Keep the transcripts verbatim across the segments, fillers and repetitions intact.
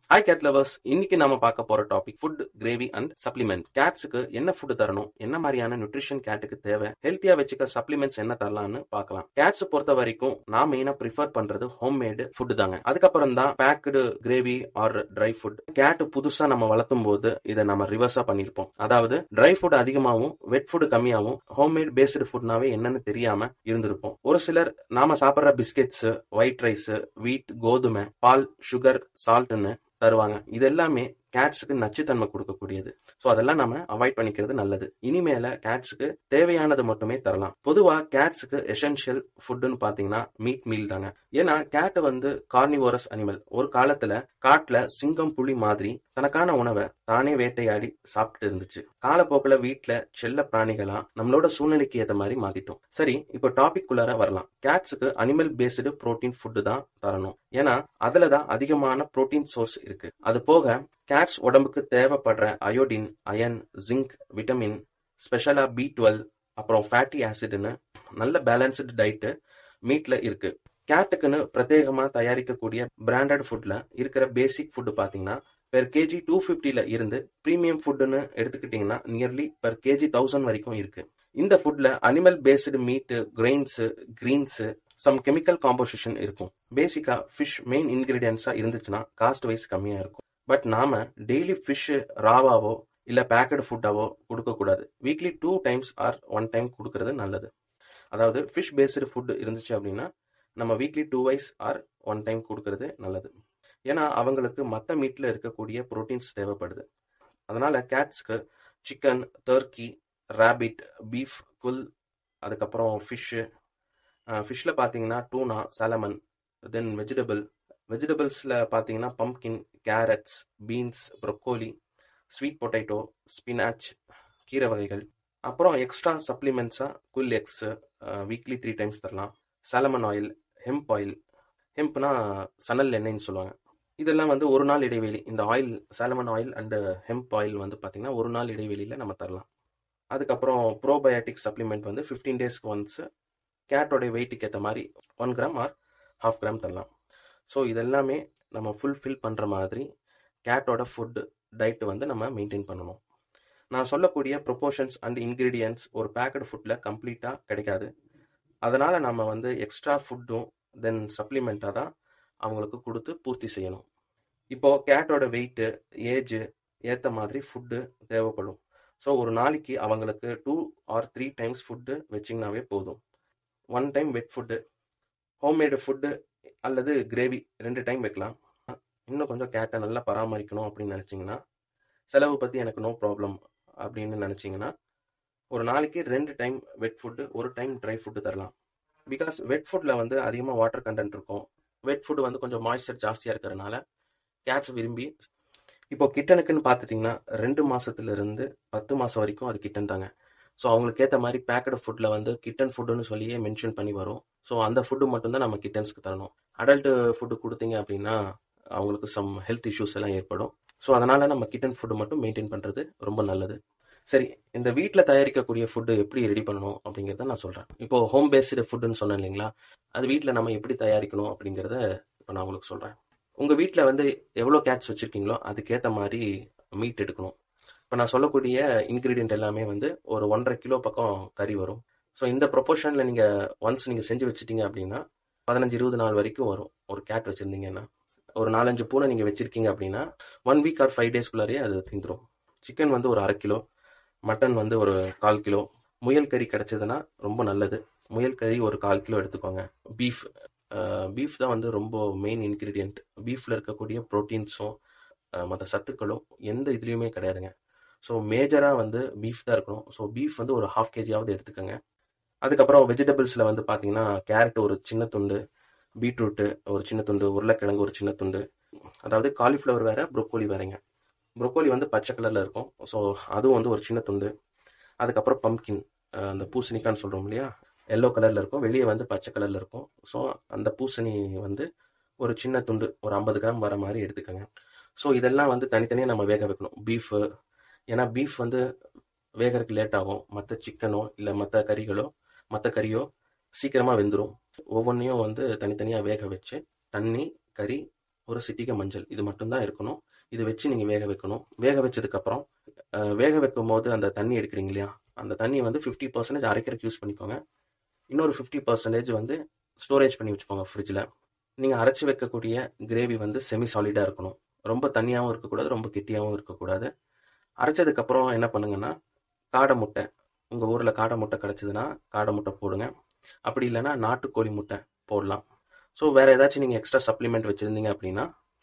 Hi gate lovers, இன்னைக்கு நாம பார்க்க போற topic food, gravy and supplement. கேட்ஸுக்கு என்ன ஃபுட் தரணும், என்ன மாதிரியான நியூட்ரிஷன் கேட்டுக்கு தேவை, ஹெல்த்தியா வச்சுக்க சப்ளிமெண்ட்ஸ் என்ன தரலாம்னு பார்க்கலாம். கேட்ஸ் பொறுத்த வரைக்கும் நான் மெயினா ப்ரிஃபர் பண்றது ஹோம் மேடு ஃபுட் தாங்க. அதுக்கப்புறம் தான் packed gravy or dry food. Cat புதுசா நம்ம வளர்த்தும் போது இதை நம்ம ரிவர்ஸா பண்ணிருப்போம். அதாவது ட்ரை ஃபுட் அதிகமாகவும் வெட் ஃபுட் கம்மியாகவும் ஹோம்மேட் பேஸ்டு ஃபுட்னாவே என்னன்னு தெரியாம இருந்திருப்போம். ஒரு சிலர் நாம சாப்பிட்ற பிஸ்கெட்ஸ், ஒயிட் ரைஸ், வீட், கோதுமை, பால், சுகர், சால்ட்னு தருவாங்க. இது எல்லாமே கேட்ஸுக்கு நச்சுத்தன்மை கொடுக்கக்கூடியது. ஸோ அதெல்லாம் நம்ம அவாய்ட் பண்ணிக்கிறது நல்லது. இனிமேல கேட்ஸுக்கு தேவையானது மட்டுமே தரலாம். பொதுவா கேட்ஸுக்கு எசென்ஷியல் ஃபுட்னு பாத்தீங்கன்னா மீட் மீல் தாங்க. ஏன்னா கேட் வந்து கார்னிவோரஸ் அனிமல். ஒரு காலத்துல காட்டுல சிங்கம், புலி மாதிரி தனக்கான உணவை தானே வேட்டையாடி சாப்பிட்டு இருந்துச்சு. காலப்போக்கில் வீட்டுல செல்ல பிராணிகளா நம்மளோட சூழ்நிலைக்கு ஏற்ற மாதிரி மாத்திட்டோம். சரி, இப்போ டாபிக் குள்ளார வரலாம். கேட்ஸுக்கு அனிமல் பேஸ்டு புரோட்டீன் ஃபுட்டு தான் தரணும். ஏன்னா அதுலதான் அதிகமான புரோட்டீன் சோர்ஸ் இருக்கு. அது போக கேட்ஸ் உடம்புக்கு தேவைப்படுற அயோடின், அயன், ஜிங்க், விட்டமின், ஸ்பெஷலா பி டுவெல், அப்புறம் ஃபேட்டி ஆசிட்னு நல்ல பேலன்ஸ்டு டயட்டு மீட்ல இருக்கு. கேட்டுக்குன்னு பிரத்யேகமா தயாரிக்கக்கூடிய பிராண்டட் ஃபுட்ல இருக்கிற பேசிக் ஃபுட் பாத்தீங்கன்னா பெர் கேஜி டூ பிப்டில இருந்து பிரீமியம் ஃபுட்னு எடுத்துக்கிட்டீங்கன்னா நியர்லி பெர் கேஜி தௌசண்ட் வரைக்கும் இருக்கு. இந்த ஃபுட்ல animal based meat, grains, greens, some chemical composition இருக்கும். பேசிக்கா ஃபிஷ் மெயின் இன்கிரீடியன்ஸா இருந்துச்சுன்னா காஸ்ட் வைஸ் கம்மியா இருக்கும். பட் நாம டெய்லி ஃபிஷ் ராவாவோ இல்ல பேக்கடு ஃபுட்டாவோ கொடுக்க கூடாது. Weekly two times or one time கொடுக்கறது நல்லது. அதாவது ஃபிஷ் பேஸ்டு ஃபுட் இருந்துச்சு அப்படின்னா நம்ம weekly twice or one time கொடுக்கறது நல்லது. ஏன்னா அவங்களுக்கு மற்ற மீட்ல இருக்கக்கூடிய புரோட்டீன்ஸ் தேவைப்படுது. அதனால கேட்ஸ்க்கு சிக்கன், டர்க்கி, ராபிட், பீஃப், குல், அதுக்கப்புறம் ஃபிஷ்ஷு. ஃபிஷ்ல பார்த்தீங்கன்னா டூனா, சாலமன், தென் வெஜிடபிள். வெஜிடபிள்ஸ்ல பார்த்தீங்கன்னா pumpkin, carrots, beans, broccoli, sweet potato, spinach, கீரை வகைகள். அப்புறம் எக்ஸ்ட்ரா சப்ளிமெண்ட்ஸா குல் எக்ஸ் வீக்லி த்ரீ டைம்ஸ் தரலாம். Salmon oil, hemp oil. ஹெம்ப்னா சணல் எண்ணெய்னு சொல்லுவாங்க. இதெல்லாம் வந்து ஒரு நாள் இடைவெளி. இந்த oil, salmon oil and hemp oil வந்து பார்த்தீங்கன்னா ஒரு நாள் இடைவெளியில் நம்ம தரலாம். அதுக்கப்புறம் ப்ரோபயோட்டிக் சப்ளிமெண்ட் வந்து ஃபிஃப்டீன் டேஸ்க்கு ஒன்ஸ் கேட்டோடைய வெயிட்டுக்கு ஏற்ற மாதிரி one gram or half gram தரலாம். ஸோ இதெல்லாமே நம்ம ஃபுல்ஃபில் பண்ணுற மாதிரி கேட்டோட ஃபுட் டயட் வந்து நம்ம மெயின்டைன் பண்ணணும். நான் சொல்லக்கூடிய ப்ரொபோர்ஷன்ஸ் அண்ட் இன்க்ரீடியன்ட்ஸ் ஒரு பேக்கடு ஃபுட்டில் கம்ப்ளீட்டாக கிடைக்காது. அதனால் நம்ம வந்து எக்ஸ்ட்ரா ஃபுட்டும் தென் சப்ளிமெண்ட்டாக தான் அவங்களுக்கு கொடுத்து பூர்த்தி செய்யணும். இப்போது கேட்டோட வெயிட்டு, ஏஜ் ஏற்ற மாதிரி ஃபுட்டு தேவைப்படும். ஸோ ஒரு நாளைக்கு அவங்களுக்கு two or three times food வச்சிங்கனாவே போதும். One time wet food, homemade food அல்லது கிரேவி ரெண்டு டைம் வைக்கலாம். இன்னும் கொஞ்சம் கேட்டை நல்லா பராமரிக்கணும் அப்படின்னு நினச்சிங்கன்னா, செலவு பற்றி எனக்கு நோ ப்ராப்ளம் அப்படின்னு நினச்சிங்கன்னா ஒரு நாளைக்கு ரெண்டு டைம் வெட் ஃபுட்டு, ஒரு டைம் ட்ரை ஃபுட்டு தரலாம். பிகாஸ் வெட் ஃபுட்டில் வந்து அதிகமாக வாட்டர் கண்டென்ட் இருக்கும். வெட் ஃபுட்டு வந்து கொஞ்சம் மாய்ஸ்சர் ஜாஸ்தியாக இருக்கிறதுனால கேட்ஸ் விரும்பி. இப்போ கிட்டனுக்குன்னு பார்த்துட்டிங்கன்னா ரெண்டு மாதத்துல இருந்து பத்து மாதம் வரைக்கும் அது கிட்டன் தாங்க. ஸோ அவங்களுக்கு ஏற்ற மாதிரி பேக்கடு ஃபுட்டில் வந்து கிட்டன் ஃபுட்டுன்னு சொல்லியே மென்ஷன் பண்ணி வரும். ஸோ அந்த ஃபுட்டு மட்டும்தான் நம்ம கிட்டன்ஸ்க்கு தரணும். அடல்ட்டு ஃபுட்டு கொடுத்தீங்க அப்படின்னா அவங்களுக்கு சம் ஹெல்த் இஷ்யூஸ் எல்லாம் ஏற்படும். ஸோ அதனால் நம்ம கிட்டன் ஃபுட்டு மட்டும் மெயின்டைன் பண்ணுறது ரொம்ப நல்லது. சரி, இந்த வீட்டில் தயாரிக்கக்கூடிய ஃபுட்டு எப்படி ரெடி பண்ணணும் அப்படிங்கிறத நான் சொல்கிறேன். இப்போ ஹோம் பேஸ்டு ஃபுட்டுன்னு சொன்னேன் இல்லைங்களா, அது வீட்டில் நம்ம எப்படி தயாரிக்கணும் அப்படிங்கிறத இப்போ நான் உங்களுக்கு சொல்கிறேன். உங்கள் வீட்டில் வந்து எவ்வளோ கேட்ஸ் வச்சுருக்கீங்களோ அதுக்கேற்ற மாதிரி மீட் எடுக்கணும். இப்போ நான் சொல்லக்கூடிய இன்க்ரீடியன்ட் எல்லாமே வந்து ஒரு ஒன்றரை கிலோ பக்கம் கறி வரும். ஸோ இந்த ப்ரொபோர்ஷனில் நீங்கள் ஒன்ஸ் நீங்கள் செஞ்சு வச்சுட்டீங்க அப்படின்னா பதினஞ்சு இருபது நாள் வரைக்கும் வரும். ஒரு கேட் வச்சுருந்தீங்கன்னா ஒரு நாலஞ்சு பூனை நீங்கள் வச்சுருக்கீங்க அப்படின்னா ஒன் வீக் ஆர் ஃபைவ் டேஸ்க்குள்ளாரே அது தீந்துடும். சிக்கன் வந்து ஒரு அரை கிலோ, மட்டன் வந்து ஒரு கால் கிலோ, முயல் கறி கிடைச்சதுன்னா ரொம்ப நல்லது. முயல் கறி ஒரு கால் கிலோ எடுத்துக்கோங்க. பீஃப் பீஃப் தான் வந்து ரொம்ப மெயின் இன்க்ரீடியன்ட். பீஃபில் இருக்கக்கூடிய ப்ரோட்டீன்ஸும் மற்ற சத்துக்களும் எந்த இதுலேயுமே கிடையாதுங்க. ஸோ மேஜராக வந்து பீஃப் தான் இருக்கணும். ஸோ பீஃப் வந்து ஒரு ஹாஃப் கேஜியாவது எடுத்துக்கோங்க. அதுக்கப்புறம் வெஜிடபிள்ஸில் வந்து பார்த்தீங்கன்னா கேரட் ஒரு சின்ன துண்டு, பீட்ரூட்டு ஒரு சின்ன துண்டு, உருளைக்கிழங்கு ஒரு சின்ன துண்டு. அதாவது காலிஃப்ளவர் வேறு, ப்ரொக்கோலி வேறுங்க. ப்ரொக்கோலி வந்து பச்சை கலரில் இருக்கும். ஸோ அதுவும் வந்து ஒரு சின்ன துண்டு. அதுக்கப்புறம் பம்ப்கின், அந்த பூசணிக்கான்னு சொல்கிறோம் இல்லையா, எல்லோ கலரில் இருக்கும், வெளியே வந்து பச்சை கலரில் இருக்கும். ஸோ அந்த பூசணி வந்து ஒரு சின்ன துண்டு, ஒரு ஐம்பது கிராம் வர மாதிரி எடுத்துக்கோங்க. ஸோ இதெல்லாம் வந்து தனித்தனியாக நம்ம வேக வைக்கணும். பீஃபு, ஏன்னா பீஃப் வந்து வேகறதுக்கு லேட் ஆகும். மற்ற சிக்கனோ இல்லை மற்ற கறிகளோ மற்ற கறியோ சீக்கிரமாக வெந்துடும். ஒவ்வொன்றையும் வந்து தனித்தனியாக வேக வச்சு தண்ணி, கறி, ஒரு சிட்டிகை மஞ்சள், இது மட்டும்தான் இருக்கணும். இது வச்சு நீங்கள் வேக வைக்கணும். வேக வச்சதுக்கப்புறம் வேக வைக்கும் போது அந்த தண்ணி எடுக்கிறீங்க இல்லையா, அந்த தண்ணி வந்து ஃபிஃப்டி பர்சன்டேஜ் அரைக்கிறதுக்கு யூஸ் பண்ணிக்கோங்க. இன்னொரு ஃபிஃப்டி பர்சன்டேஜ் வந்து ஸ்டோரேஜ் பண்ணி வச்சுக்கோங்க ஃப்ரிட்ஜில். நீங்கள் அரைச்சி வைக்கக்கூடிய கிரேவி வந்து செமி சாலிடாக இருக்கணும். ரொம்ப தண்ணியாகவும் இருக்கக்கூடாது, ரொம்ப கெட்டியாகவும் இருக்கக்கூடாது. அரைச்சதுக்கப்புறம் என்ன பண்ணுங்கன்னா, காடை முட்டை, உங்கள் ஊரில் காடை முட்டை கிடச்சிதுன்னா காடை முட்டை போடுங்க. அப்படி இல்லைன்னா நாட்டுக்கோழி முட்டை போடலாம். ஸோ வேறு ஏதாச்சும் நீங்கள் எக்ஸ்ட்ரா சப்ளிமெண்ட் வச்சுருந்தீங்க அப்படின்னா,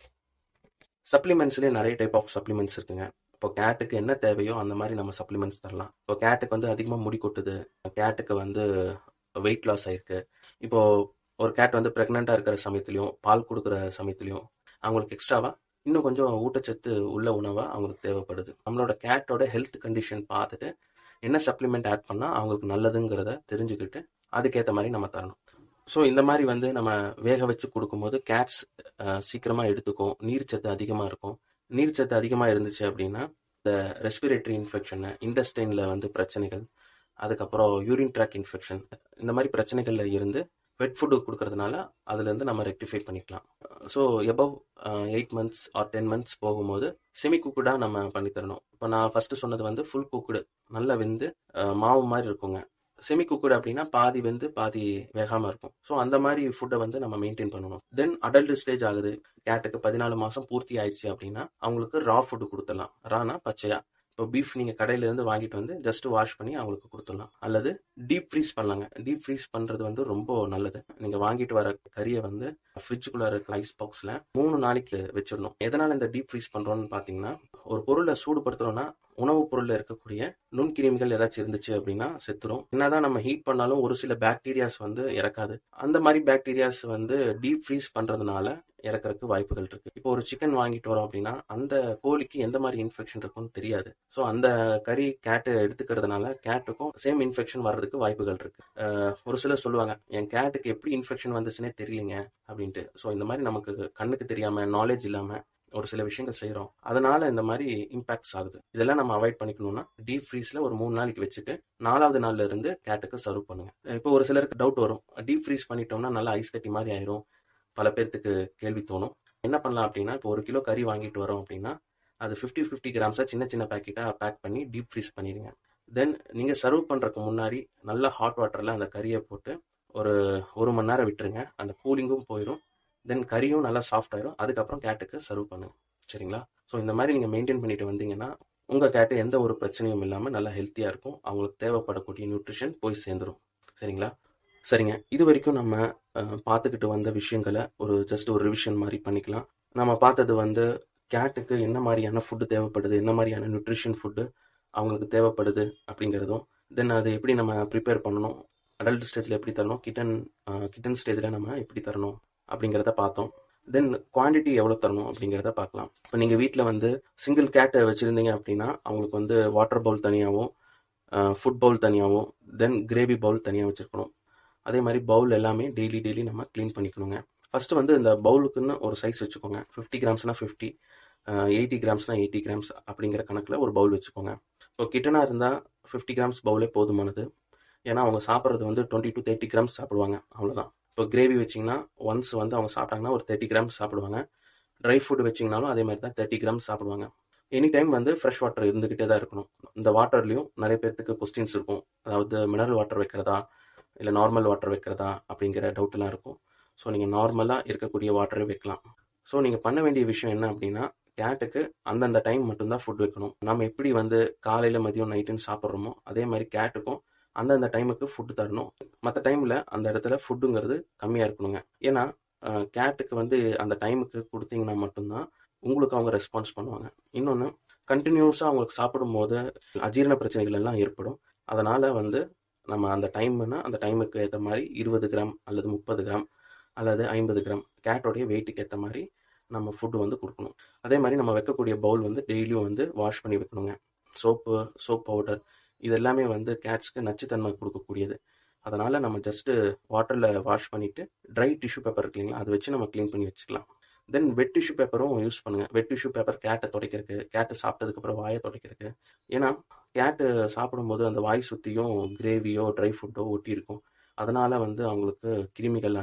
சப்ளிமெண்ட்ஸ்லேயே நிறைய டைப் ஆஃப் சப்ளிமெண்ட்ஸ் இருக்குங்க. இப்போ கேட்டுக்கு என்ன தேவையோ அந்த மாதிரி நம்ம சப்ளிமெண்ட்ஸ் தரலாம். இப்போ கேட்டுக்கு வந்து அதிகமாக முடி கொட்டுது, கேட்டுக்கு வந்து வெயிட் லாஸ் ஆயிருக்கு. இப்போது ஒரு கேட் வந்து ப்ரெக்னெண்ட்டாக இருக்கிற சமயத்துலையும் பால் கொடுக்குற சமயத்துலையும் அவங்களுக்கு எக்ஸ்ட்ராவாக இன்னும் கொஞ்சம் ஊட்டச்சத்து உள்ள உணவாக அவங்களுக்கு தேவைப்படுது. நம்மளோட கேட்டோட ஹெல்த் கண்டிஷன் பார்த்துட்டு என்ன சப்ளிமெண்ட் ஆட் பண்ணால் அவங்களுக்கு நல்லதுங்கிறத தெரிஞ்சுக்கிட்டு அதுக்கேற்ற மாதிரி நம்ம தரணும். ஸோ இந்த மாதிரி வந்து நம்ம வேக வச்சு கொடுக்கும்போது கேட்ஸ் சீக்கிரமாக எடுத்துக்கும். நீர்ச்சத்து அதிகமாக இருக்கும். நீர்ச்சத்து அதிகமாக இருந்துச்சு அப்படின்னா இந்த ரெஸ்பிரேட்டரி இன்ஃபெக்ஷனு, இண்டஸ்டைனில் வந்து பிரச்சனைகள், அதுக்கப்புறம் யூரின் ட்ராக் இன்ஃபெக்ஷன், இந்த மாதிரி பிரச்சனைகளில் இருந்து வெட் ஃபுட்டு கொடுக்கறதுனால அதுலேருந்து நம்ம ரெக்டிஃபை பண்ணிக்கலாம். So above eight months or ten months போகும்போது செமி குக்குடாக நம்ம பண்ணித்தரணும். இப்போ நான் ஃபஸ்ட்டு சொன்னது வந்து ஃபுல் குக்குடு, நல்லா வெந்து மாவு மாதிரி இருக்குங்க. செமி குக்குடு அப்படின்னா பாதி வெந்து பாதி வேகாமல் இருக்கும். ஸோ அந்த மாதிரி ஃபுட்டை வந்து நம்ம மெயின்டைன் பண்ணணும். தென் அடல்ட் ஸ்டேஜ் ஆகுது, கேட்டுக்கு பதினாலு மாதம் பூர்த்தி ஆயிடுச்சு அப்படின்னா அவங்களுக்கு ரா ஃபுட்டு கொடுத்துடலாம். ரானா பச்சையா. இப்போ பீஃப் நீங்கள் கடையிலேருந்து வாங்கிட்டு வந்து ஜஸ்ட் வாஷ் பண்ணி அவங்களுக்கு கொடுத்துடலாம். அல்லது டீப் ஃப்ரீஸ் பண்ணலாங்க. டீப் ஃப்ரீஸ் பண்ணுறது வந்து ரொம்ப நல்லது. நீங்கள் வாங்கிட்டு வர கறியை வந்து ஃப்ரிட்ஜுக்குள்ளே இருக்க ஐஸ் பாக்ஸில் மூணு நாளைக்கு வச்சிடணும். எதனால் இந்த டீப் ஃப்ரீஸ் பண்ணுறோன்னு பார்த்தீங்கன்னா, ஒரு பொருளை சூடுபடுத்துகிறோன்னா உணவுப் பொருளில் இருக்கக்கூடிய நுண்கிருமிகள் ஏதாச்சும் இருந்துச்சு அப்படின்னா செத்துரும். என்னதான் நம்ம ஹீட் பண்ணாலும் ஒரு சில பாக்டீரியாஸ் வந்து இறக்காது. அந்த மாதிரி பாக்டீரியாஸ் வந்து டீப் ஃப்ரீஸ் பண்ணுறதுனால இறக்கறதுக்கு வாய்ப்புகள் இருக்கு. இப்போ ஒரு சிக்கன் வாங்கிட்டு வரோம் அப்படின்னா அந்த கோழிக்கு எந்த மாதிரி இன்ஃபெக்ஷன் இருக்குன்னு தெரியாது. ஸோ அந்த கறி கேட்டு எடுத்துக்கிறதுனால கேட்டுக்கும் சேம் இன்ஃபெக்ஷன் வர்றதுக்கு வாய்ப்புகள் இருக்கு. ஒரு சிலர் சொல்லுவாங்க, என் கேட்டுக்கு எப்படி இன்ஃபெக்ஷன் வந்துச்சுன்னே தெரியலங்க அப்படின்ட்டு. ஸோ இந்த மாதிரி நமக்கு கண்ணுக்கு தெரியாம, நாலேஜ் இல்லாம ஒரு சில விஷயங்கள் செய்கிறோம். அதனால இந்த மாதிரி இம்பாக்ட்ஸ் ஆகுது. இதெல்லாம் நம்ம அவாய்ட் பண்ணிக்கணும்னா டீப் ஃப்ரீஸ்ல ஒரு மூணு நாளைக்கு வச்சுட்டு நாலாவது நாள்ல இருந்து கேட்டுக்கு சர்வ் பண்ணுங்க. இப்போ ஒரு சிலருக்கு டவுட் வரும், டீப் ஃப்ரீஸ் பண்ணிட்டோம்னா நல்லா ஐஸ் கட்டி மாதிரி ஆயிரும். பல பேர்த்துக்கு கேள்வி தோணும். என்ன பண்ணலாம் அப்படின்னா, இப்போ ஒரு கிலோ கறி வாங்கிட்டு வரோம் அப்படின்னா அது ஃபிஃப்டி ஃபிஃப்டி கிராம்ஸாக சின்ன சின்ன பேக்கெட்டாக பேக் பண்ணி டீப் ஃப்ரீஸ் பண்ணிடுங்க. தென் நீங்கள் சர்வ் பண்ணுறதுக்கு முன்னாடி நல்லா ஹாட் வாட்டரில் அந்த கறியை போட்டு ஒரு ஒரு மணி நேரம் விட்டுருங்க. அந்த கூலிங்கும் போயிடும். தென் கறியும் நல்லா சாஃப்ட் ஆயிரும். அதுக்கப்புறம் கேட்டுக்கு சர்வ் பண்ணுங்க. சரிங்களா? ஸோ இந்த மாதிரி நீங்கள் மெயின்டைன் பண்ணிட்டு வந்தீங்கன்னா உங்கள் கேட்டு எந்த ஒரு பிரச்சனையும் இல்லாமல் நல்லா ஹெல்த்தியாக இருக்கும். அவங்களுக்கு தேவைப்படக்கூடிய நியூட்ரிஷன் போய் சேர்ந்துடும். சரிங்களா? சரிங்க, இது வரைக்கும் நம்ம பார்த்துக்கிட்டு வந்த விஷயங்களை ஒரு ஜஸ்ட் ஒரு ரிவிஷன் மாதிரி பண்ணிக்கலாம். நம்ம பார்த்தது வந்து கேட்டுக்கு என்ன மாதிரியான ஃபுட்டு தேவைப்படுது, என்ன மாதிரியான நியூட்ரிஷன் ஃபுட்டு அவங்களுக்கு தேவைப்படுது அப்படிங்கிறதும், தென் அது எப்படி நம்ம ப்ரிப்பேர் பண்ணணும், அடல்ட் ஸ்டேஜில் எப்படி தரணும், கிட்டன் கிட்டன் ஸ்டேஜில் நம்ம எப்படி தரணும் அப்படிங்கிறத பார்த்தோம். தென் குவான்டிட்டி எவ்வளோ தரணும் அப்படிங்கிறத பார்க்கலாம். இப்போ நீங்கள் வீட்டில் வந்து சிங்கிள் கேட்டை வச்சுருந்தீங்க அப்படின்னா அவங்களுக்கு வந்து வாட்டர் பவுல் தனியாகவும் ஃபுட் பவுல் தனியாகவும் தென் கிரேவி பவுல் தனியாக வச்சுருக்கணும். அதே மாதிரி பவுல் எல்லாமே டெய்லி டெய்லி நம்ம க்ளீன் பண்ணிக்கணுங்க. ஃபஸ்ட்டு வந்து இந்த பவுலுக்குன்னு ஒரு சைஸ் வச்சுக்கோங்க. ஃபிஃப்டி கிராம்ஸ்னால் ஃபிஃப்டி, எயிட்டி கிராம்ஸ்னால் எயிட்டி கிராம்ஸ் அப்படிங்கிற கணக்கில் ஒரு பவுல் வச்சுக்கோங்க. இப்போ கிட்டனாக இருந்தால் ஃபிஃப்டி கிராம்ஸ் பவுலே போதுமானது. ஏன்னா அவங்க சாப்பிட்றது வந்து டுவெண்ட்டி டு தேர்ட்டி கிராம்ஸ் சாப்பிடுவாங்க, அவ்வளோதான். இப்போ கிரேவி வச்சிங்கன்னா ஒன்ஸ் வந்து அவங்க சாப்பிட்டாங்கன்னா ஒரு தேர்ட்டி கிராம்ஸ் சாப்பிடுவாங்க. ட்ரை ஃபுட் வச்சிங்கனாலும் அதே மாதிரி தான் தேர்ட்டி கிராம்ஸ் சாப்பிடுவாங்க. எனி டைம் வந்து ஃப்ரெஷ் வாட்டர் இருந்துக்கிட்டே தான் இருக்கணும். இந்த வாட்டர்லேயும் நிறைய பேர்த்துக்கு கொஸ்டின்ஸ் இருக்கும். அதாவது மினரல் வாட்டர் வைக்கிறதா இல்லை நார்மல் வாட்டர் வைக்கிறதா அப்படிங்கிற டவுட்லாம் இருக்கும். ஸோ நீங்கள் நார்மலாக இருக்கக்கூடிய வாட்டரே வைக்கலாம். ஸோ நீங்கள் பண்ண வேண்டிய விஷயம் என்ன அப்படின்னா, கேட்டுக்கு அந்தந்த டைம் மட்டும்தான் ஃபுட் வைக்கணும். நம்ம எப்படி வந்து காலையில் மதியம் நைட்டுன்னு சாப்பிட்றோமோ அதே மாதிரி கேட்டுக்கும் அந்தந்த டைமுக்கு ஃபுட்டு தரணும். மற்ற டைமில் அந்த இடத்துல ஃபுட்டுங்கிறது கம்மியாக இருக்கணுங்க. ஏன்னா கேட்டுக்கு வந்து அந்த டைமுக்கு கொடுத்தீங்கன்னா மட்டும்தான் உங்களுக்கு அவங்க ரெஸ்பான்ஸ் பண்ணுவாங்க. இன்னொன்று, கண்டினியூஸாக அவங்களுக்கு சாப்பிடும்போது அஜீரண பிரச்சனைகள் எல்லாம் ஏற்படும். அதனால் வந்து நம்ம அந்த டைம்னா அந்த டைமுக்கு ஏற்ற மாதிரி இருபது கிராம் அல்லது முப்பது கிராம் அல்லது ஐம்பது கிராம் கேட்டோடைய வெயிட்டுக்கு ஏற்ற மாதிரி நம்ம ஃபுட்டு வந்து கொடுக்கணும். அதே மாதிரி நம்ம வைக்கக்கூடிய பவுல் வந்து டெய்லியும் வந்து வாஷ் பண்ணி வைக்கணுங்க. சோப்பு, சோப் பவுடர் இது எல்லாமே வந்து கேட்ஸ்க்கு நச்சுத்தன்மை கொடுக்கக்கூடியது. அதனால் நம்ம ஜஸ்ட்டு வாட்டரில் வாஷ் பண்ணிவிட்டு ட்ரை டிஷ்யூ பேப்பர் இருக்கு இல்லைங்களா, அதை வச்சு நம்ம க்ளீன் பண்ணி வச்சுக்கலாம். தென் வெட் டிஷ்யூ பேப்பரும் யூஸ் பண்ணுங்கள். வெட் டிஷ்யூ பேப்பர் கேட்டை துடைக்கிறதுக்கு, கேட்டு சாப்பிட்டதுக்கப்புறம் வாயை துடைக்கிறதுக்கு. ஏன்னா கேட்டு சாப்பிடும்போது அந்த வாய் சுற்றியும் கிரேவியோ ட்ரை ஃபுட்டோ ஒட்டி இருக்கும். அதனால் வந்து அவங்களுக்கு கிருமிகள் அண்டும்.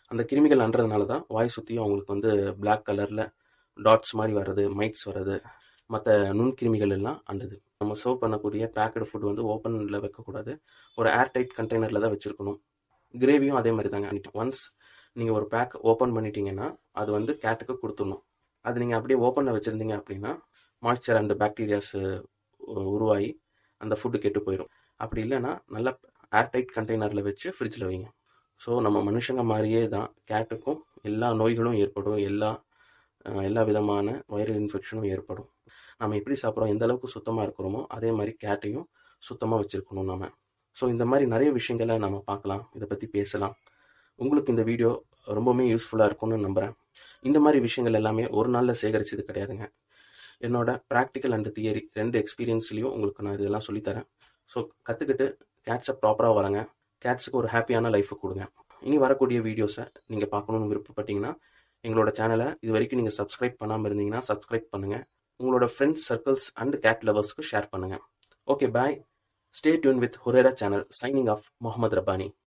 அந்த கிருமிகள் அன்றதுனால தான் வாய் சுற்றியும் அவங்களுக்கு வந்து பிளாக் கலரில் டாட்ஸ் மாதிரி வர்றது, மைட்ஸ் வர்றது, மற்ற நுண்கிருமிகள் எல்லாம் அண்டுது. நம்ம சர்வ் பண்ணக்கூடிய பேக்கடு ஃபுட் வந்து ஓப்பனில் வைக்கக்கூடாது, ஒரு ஏர்டைட் கண்டெய்னரில் தான் வச்சுருக்கணும். கிரேவியும் அதே மாதிரி தாங்க. ஒன்ஸ் நீங்கள் ஒரு பேக் ஓப்பன் பண்ணிட்டீங்கன்னா அது வந்து கேட்டுக்கு கொடுத்துடணும். அது நீங்கள் அப்படியே ஓப்பனில் வச்சுருந்தீங்க அப்படின்னா மாய்ஸ்சர் அண்ட் பாக்டீரியாஸ் உருவாகி அந்த ஃபுட்டு கெட்டு போயிடும். அப்படி இல்லைன்னா நல்லா ஏர்டைட் கண்டெய்னரில் வச்சு ஃப்ரிட்ஜில் வைங்க. ஸோ நம்ம மனுஷங்க மாதிரியே தான் கேட்டுக்கும் எல்லா நோய்களும் ஏற்படும், எல்லா எல்லா விதமான வைரல் இன்ஃபெக்ஷனும் ஏற்படும். நம்ம எப்படி சாப்பிட்றோம், எந்த அளவுக்கு சுத்தமாக இருக்கிறோமோ அதே மாதிரி கேட்டையும் சுத்தமாக வச்சுருக்கணும் நம்ம. ஸோ இந்த மாதிரி நிறைய விஷயங்களை நம்ம பார்க்கலாம், இதை பற்றி பேசலாம். உங்களுக்கு இந்த வீடியோ ரொம்பவுமே யூஸ்ஃபுல்லாக இருக்கும்னு நம்புகிறேன். இந்த மாதிரி விஷயங்கள் எல்லாமே ஒரு நாளில் சேகரிச்சது கிடையாதுங்க. என்னோட ப்ராக்டிக்கல் அண்ட் தியரி ரெண்டு எக்ஸ்பீரியன்ஸ்லையும் உங்களுக்கு நான் இதெல்லாம் சொல்லித்தரேன். ஸோ கற்றுக்கிட்டு கேட்ஸை ப்ராப்பராக வளங்க, கேட்ஸுக்கு ஒரு ஹாப்பியான லைஃபை கொடுங்க. இனி வரக்கூடிய வீடியோஸை நீங்கள் பார்க்கணுன்னு விருப்பப்பட்டீங்கன்னா எங்களோட சேனலை இது வரைக்கும் நீங்கள் சப்ஸ்கிரைப் பண்ணாமல் இருந்தீங்கன்னா சப்ஸ்கிரைப் பண்ணுங்கள். உங்களோட ஃப்ரெண்ட்ஸ், சர்க்கிள்ஸ் அண்ட் கேட் லவர்ஸ்க்கு ஷேர் பண்ணுங்கள். Okay, bye. Stay tuned with HURAIRA channel. Signing off, Mohammed Rabbani.